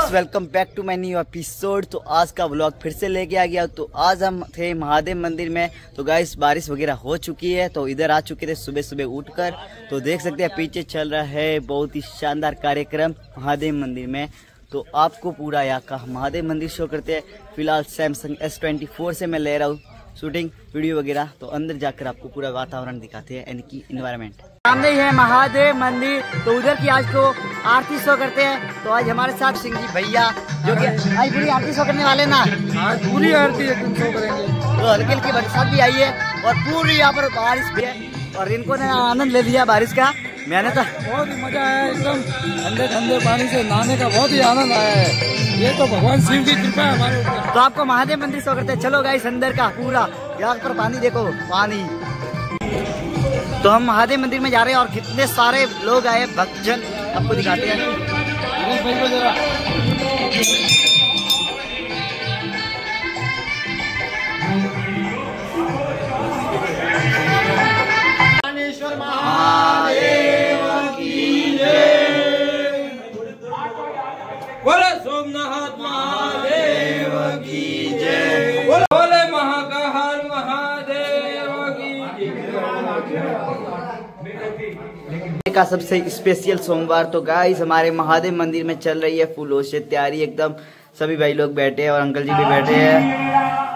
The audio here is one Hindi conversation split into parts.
Guys welcome back to my new episode. तो आज का व्लॉग फिर से लेके आ गया। तो आज हम थे महादेव मंदिर में। तो गाइस बारिश वगैरह हो चुकी है, तो इधर आ चुके थे सुबह सुबह उठकर। तो देख सकते हैं पीछे चल रहा है बहुत ही शानदार कार्यक्रम महादेव मंदिर में। तो आपको पूरा यहाँ का महादेव मंदिर शो करते हैं। फिलहाल सैमसंग S24 से मैं ले रहा हूँ शूटिंग वीडियो वगैरह। तो अंदर जाकर आपको पूरा वातावरण दिखाते हैं, यानी कि इन्वायरमेंट। सामने ही है महादेव मंदिर, तो उधर की आज को आरती शो करते हैं। तो आज हमारे साथ सिंह जी भैया, जो कि आज पूरी आरती शो करने वाले ना, आज पूरी आरती शो करेंगे। तो हल्की हल्की बरसात भी आई है और पूरी यहाँ पर बारिश भी है, और इनको ने आनंद ले लिया बारिश का। मैंने तो बहुत ही मजा आया, एकदम ठंडे ठंडे पानी से नहाने का बहुत ही आनंद आया है। ये तो भगवान शिव की कृपा है हमारे ऊपर। तो आपको महादेव मंदिर शो करते हैं। चलो गाइस अंदर का पूरा यहाँ पर पानी देखो, पानी। तो हम महादेव मंदिर में जा रहे हैं और कितने सारे लोग आए भक्तजन, आपको दिखाते हैं। बोले सोमनाथ महादेव की जय, बोले महाकाल महादेव की जय। का सबसे स्पेशल सोमवार। तो गाइस हमारे महादेव मंदिर में चल रही है फूलों से तैयारी एकदम। सभी भाई लोग बैठे हैं और अंकल जी भी बैठे हैं।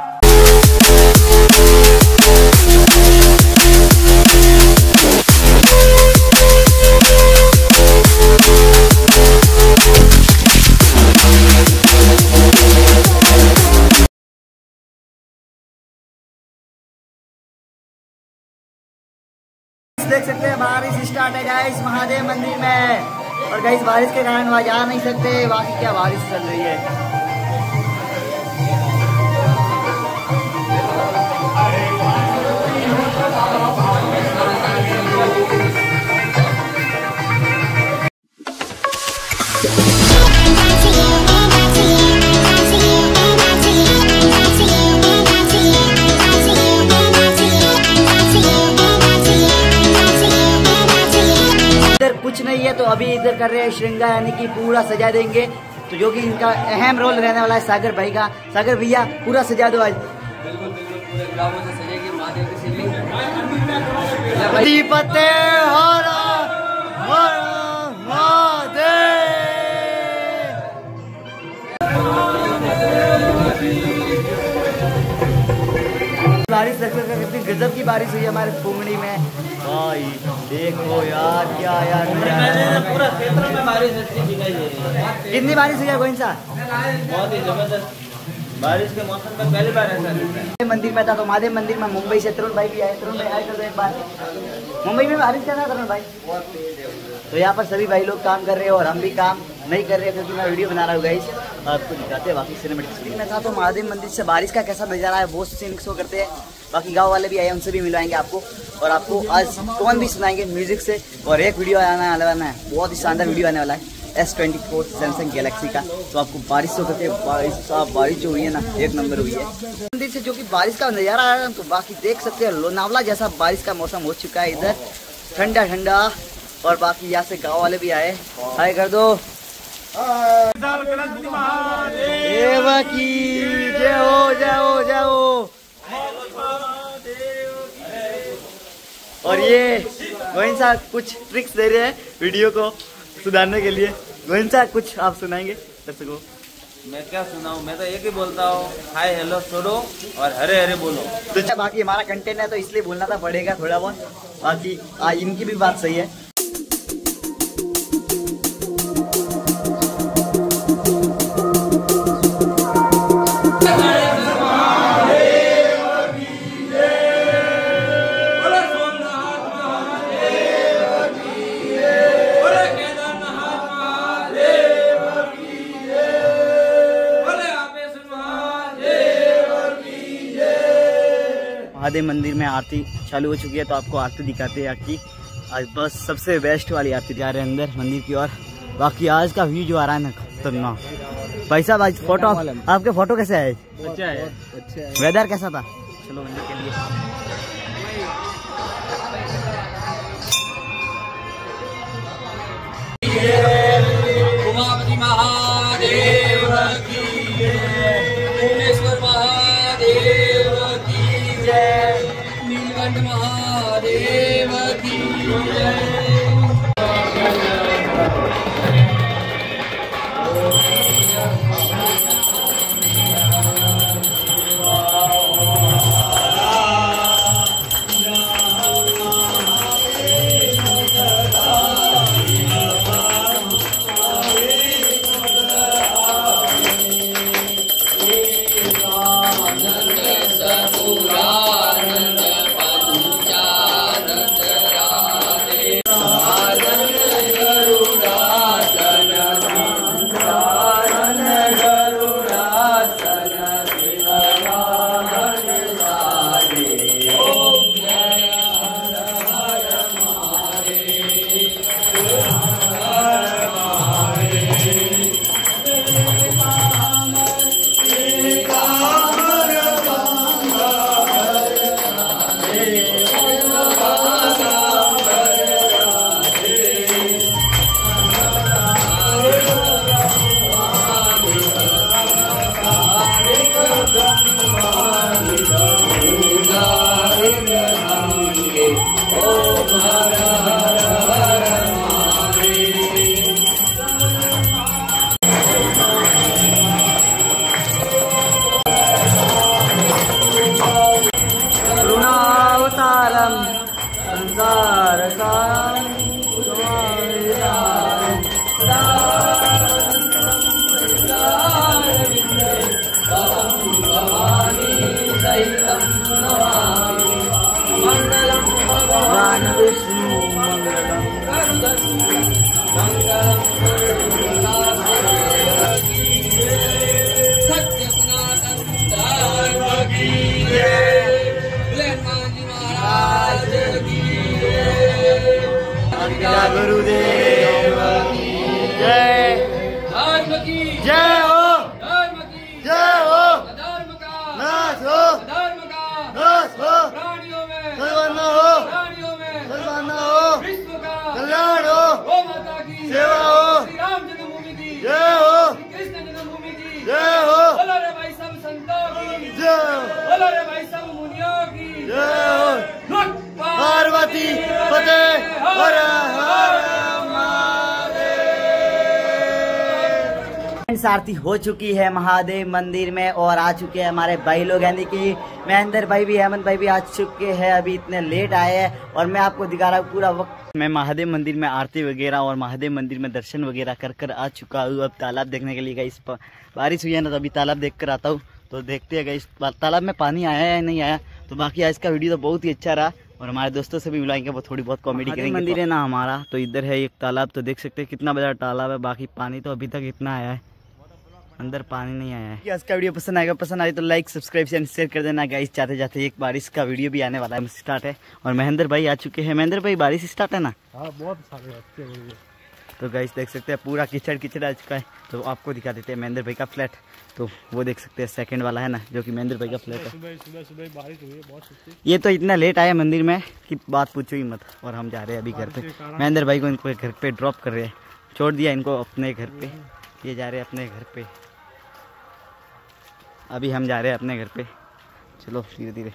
देख सकते हैं बारिश स्टार्ट है गाइस महादेव मंदिर में। और गाइस बारिश के कारण वहाँ जा नहीं सकते, बाकी क्या बारिश चल रही है। कुछ नहीं है, तो अभी इधर कर रहे हैं श्रृंगार, यानी कि पूरा सजा देंगे। तो जो कि इनका अहम रोल रहने वाला है सागर भाई का। सागर भैया पूरा सजा दो आज। बिल्कुल बिल्कुल, पूरे ग्रामों से सजेगी महादेव की शिवलिंग। बारिश कितनी गजब की बारिश हुई है हमारे फुंगड़ी में भाई। देखो यार क्या यार, पूरा क्षेत्र में बारिश अच्छी दिखाई दे रही है। कितनी बारिश हुई है गोविंद साहब? बहुत ही जबरदस्त बारिश के मौसम में पहली बार ऐसा दिखता है। मंदिर में था तो महादेव मंदिर में मुंबई से तरुण भाई भी आए। तरुण भाई आए तो एक बार मुंबई में बारिश क्या था तरुण भाई? तो यहाँ पर सभी भाई लोग काम कर रहे हैं और हम भी काम नहीं कर रहे हैं, क्योंकि मैं वीडियो बना रहा हूँ गाइस। आपको दिखाते हैं बाकी सिनेमैटिक में था। तो महादेव मंदिर से बारिश का कैसा नजारा है वो सीन शो करते हैं। बाकी गांव वाले भी आए, उनसे भी मिलवाएंगे आपको, और आपको आज टोन भी सुनाएंगे म्यूजिक से। और एक वीडियो आने वाला है, बहुत ही शानदार वीडियो आने वाला है S24 सैमसंग गैलेक्सी का। तो आपको बारिश शो करते हैं। बारिश जो हुई है ना, एक नंबर हुई है मंदिर से, जो कि बारिश का नजारा आ रहा है। तो बाकी देख सकते हैं लोनावला जैसा बारिश का मौसम हो चुका है इधर, ठंडा ठंडा। और बाकी यहाँ से गाँव वाले भी आए, हाय कर दो। देव की जय हो, जय हो, जय हो। और ये गोविंद साहब कुछ ट्रिक्स दे रहे हैं वीडियो को सुधारने के लिए। गोविंद साहब कुछ आप सुनाएंगे दर्शकों? मैं क्या सुनाऊं, मैं तो एक ही बोलता हूँ, हाय हेलो छोड़ो और हरे हरे बोलो। तो बाकी हमारा कंटेंट है तो इसलिए बोलना तो पड़ेगा थोड़ा बहुत। बाकी इनकी भी बात सही है। महादेव मंदिर में आरती चालू हो चुकी है, तो आपको आरती दिखाते हैं आपकी। आज बस सबसे बेस्ट वाली आरती जा रहे हैं अंदर मंदिर की ओर। बाकी आज का व्यू जो आ रहा है ना, खतरनाक भाई साहब। आज फोटो आपके फोटो कैसे आए? अच्छा है। वेदर कैसा था? चलो मंदिर के लिए उमापति महादेव। भगवान विष्णु मंगलम सत्य सनातन धर्म की महाराज की गुरुदेव की जय, धर्म की जय हो, धर्म की जय हो, धर्म का नाश हो, धर्म का नाश हो, प्राणियों में सलवाना हो, प्राणियों में सलवाना हो, विश्व का कल्याण हो, गौ माता की सेवा हो, श्री राम जन्मभूमि की जय हो, श्री कृष्ण जन्मभूमि की जय हो, बोलो रे भाई सब संतों की जय हो, बोलो रे भाई सब मुनियों की जय हो, लुट पार्वती फतेह हर हर आरती हो चुकी है महादेव मंदिर में और आ चुके हैं हमारे भाई लोग, यानी कि महेंद्र भाई भी हेमंत भाई भी आ चुके हैं। अभी इतने लेट आए हैं और मैं आपको दिखा रहा हूँ पूरा वक्त। मैं महादेव मंदिर में आरती वगैरह और महादेव मंदिर में दर्शन वगैरह कर आ चुका हूँ। अब तालाब देखने के लिए गई, बारिश हुई है ना, तो अभी तालाब देख कर आता हूँ। तो देखते हैं इस तालाब में पानी आया है या नहीं आया। तो बाकी आज का वीडियो तो बहुत ही अच्छा रहा और हमारे दोस्तों से भी मिलाएंगे, वो थोड़ी बहुत कॉमेडी करेंगे। मंदिर है ना हमारा, तो इधर है एक तालाब, तो देख सकते हैं कितना बड़ा तालाब है। बाकी पानी तो अभी तक इतना आया है, अंदर पानी नहीं आया है। आज का वीडियो पसंद आएगा, पसंद आए तो लाइक सब्सक्राइब शेयर कर देना गाइस। जाते जाते एक बारिश का वीडियो भी आने वाला है, स्टार्ट है। और महेंद्र भाई आ चुके हैं। महेंद्र भाई बारिश स्टार्ट है ना? हाँ बहुत सारे। तो गाइस देख सकते हैं पूरा कीचड़ कीचड़ आ चुका है। तो आपको दिखा देते हैं महेंद्र भाई का फ्लैट। तो वो देख सकते हैं सेकंड वाला है ना, जो कि महेंद्र भाई का फ्लैट है। सुबह बारिश हुई है बहुत। ये तो इतना लेट आया मंदिर में कि बात पूछो ही मत। और हम जा रहे हैं अभी घर पे। महेंद्र भाई को इनको घर पे ड्रॉप कर रहे हैं, छोड़ दिया इनको अपने घर पे। ये जा रहे हैं अपने घर पे, अभी हम जा रहे हैं अपने घर पे। चलो धीरे धीरे।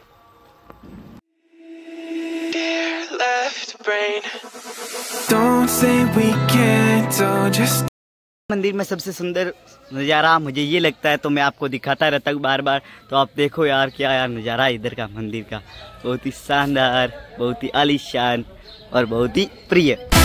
मंदिर में सबसे सुंदर नज़ारा मुझे ये लगता है, तो मैं आपको दिखाता रहता हूँ बार बार। तो आप देखो यार, क्या यार नज़ारा है इधर का मंदिर का, बहुत ही शानदार, बहुत ही आलीशान और बहुत ही प्रिय।